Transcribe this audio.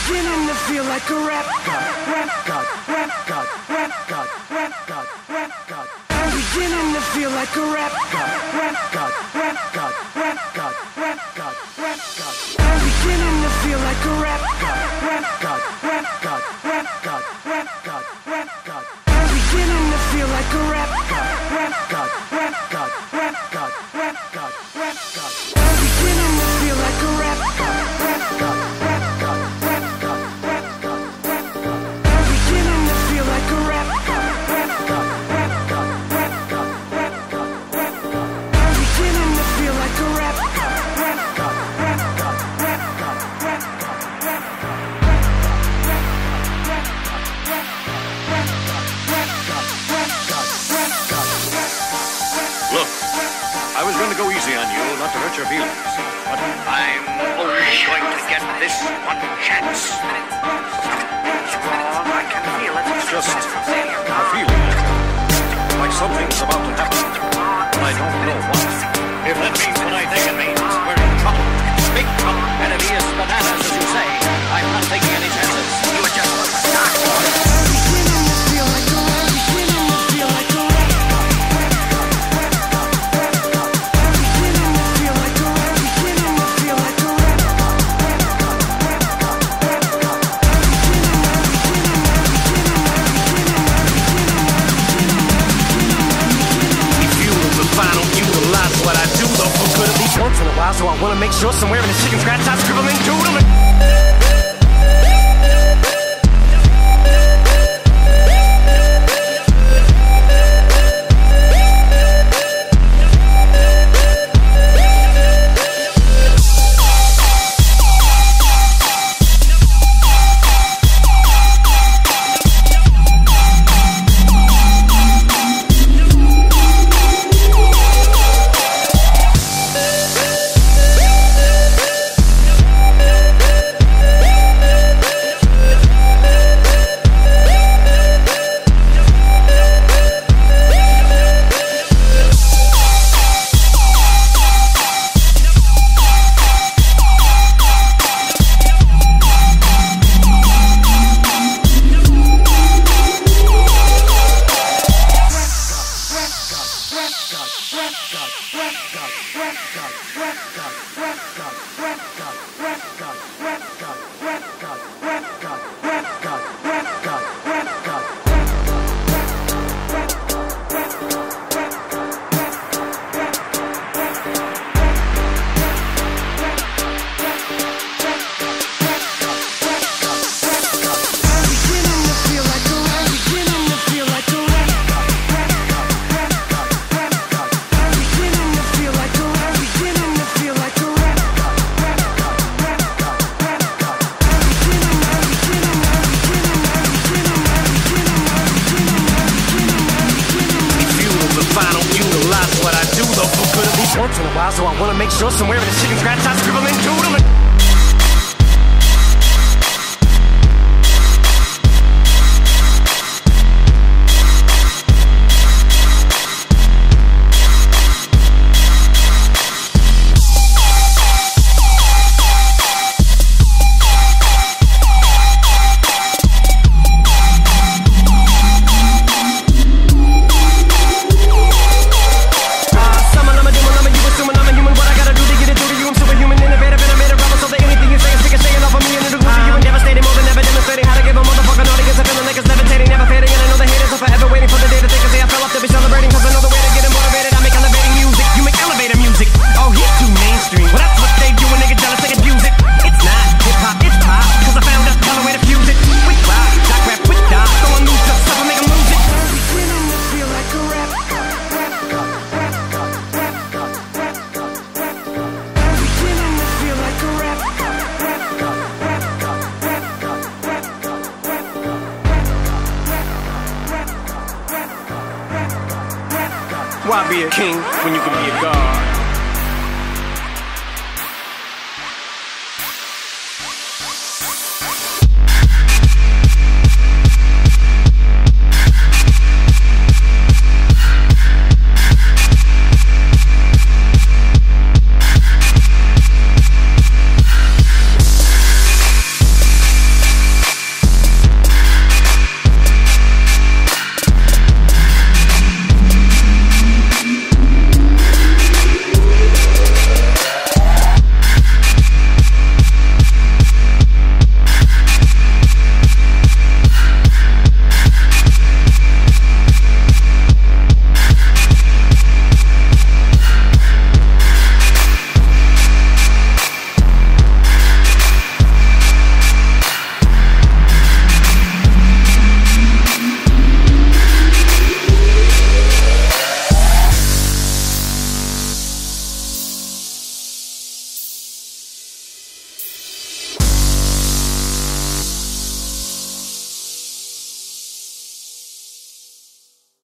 beginning to feel like a rap god, rap god, rap god, rap god, rap god, rap god. I'm beginning to feel like a rap god, rap god, rap god, rap god, rap god, rap god. I'm beginning to feel like a rap god, rap god, rap god, rap god, rap god, rap god. I'm beginning to feel like a rap god, rap god, rap god, rap god, rap god, rap god. I'm beginning to feel like a rap god, rap god, rap god, rap god, rap god, rap god. I'm beginning to feel like a rap god, rap god, rap god, rap god, rap god, rap god. I'm beginning to feel like a rap god, rap god, rap god, rap god, rap god, rap god. Look, I was going to go easy on you, not to hurt your feelings, but I'm only going to get this one chance. Strong, I can feel it. It's just a feeling, like something's about to happen, but I don't know what. If that means what I think it means, we're in trouble. Big trouble. And if he is bananas, as you say, I'm not taking any chances. You are just a dark boy. What I do though for good at least once in a while, so I wanna make sure somewhere in the chicken scratch I scribble in doodle. Once in a while, so I wanna make sure somewhere in the chicken scratch I scribble in doodle. Why be a king when you can be a god?